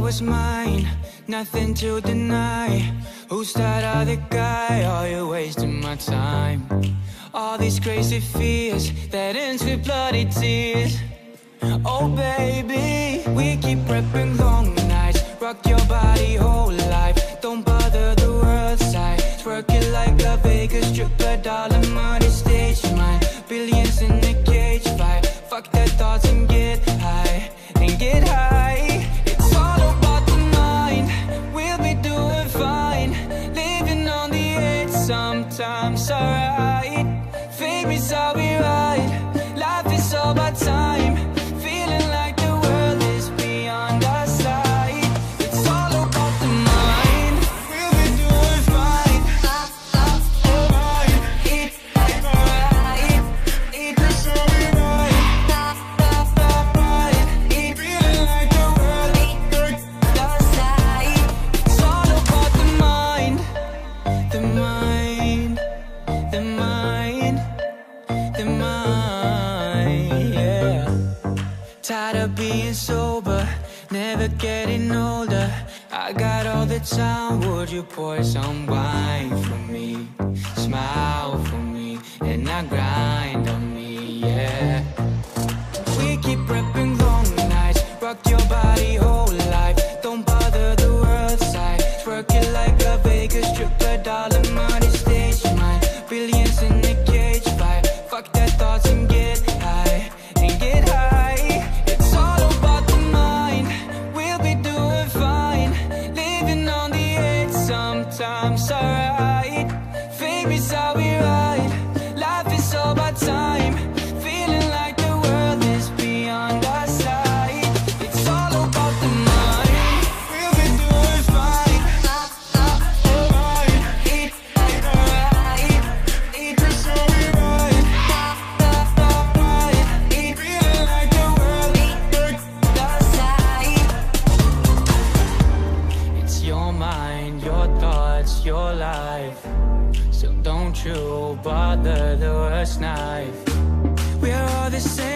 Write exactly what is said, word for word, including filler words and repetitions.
was mine, nothing to deny. Who's that other guy? Oh, you're wasting my time. All these crazy fears that ends with bloody tears. Oh baby, we keep prepping long nights. Rock your body whole life, don't bother the world side. Twerk it like a Vegas stripper, dollar money stage mine. Billions in a cage fight. Fuck their thoughts and get high, and get high. It's all about the mind, we'll be doing fine. Living on the edge sometimes, alright. Fake me's how we ride, life is all about time. Feeling like the world is beyond our sight. It's all about the mind, we'll be doing fine. Alright, it, alright, it is how we ride. Alright, it feeling like the world is beyond our sight. It's all about the mind, the mind, the mind, the mind, yeah. Tired of being sober, never getting older. I got all the time, would you pour some wine for me? Smile for me, and I grind on me, yeah. We keep prepping long nights, rock your body whole life. Don't bother the world side, twerk it like a Vegas stripper, dollar money stage mine. Billions in a cage fight, fuck their thoughts and get high, and get high. It's all about the mind, we'll be doing fine. Living on the edge sometimes, alright. Fake me's how we ride, life is all about time. Feeling like the world is beyond our sight. It's all about the mind, we'll be doing fine. Alright, it, alright, it is how we ride. Alright, it feeling like the world is beyond our sight. It's your mind, your thoughts, your life. So don't you bother the worst knife. We're all the same.